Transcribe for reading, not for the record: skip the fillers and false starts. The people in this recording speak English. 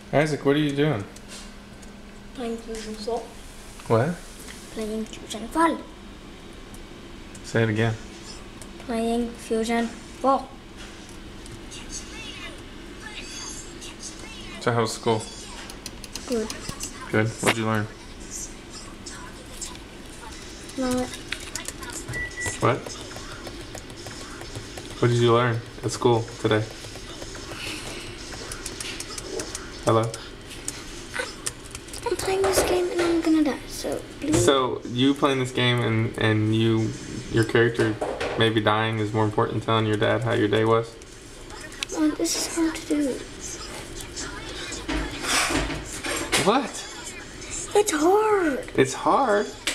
Isaac, what are you doing? Playing Fusion Soul. What? Playing Fusion Fall. Say it again. Playing Fusion Fall. So how's school? Good. Good. What'd you learn? No, What? What did you learn at school today? Hello? I'm playing this game and I'm gonna die, so please. So you playing this game and your character maybe dying is more important than telling your dad how your day was? This is hard to do. What? It's hard. It's hard.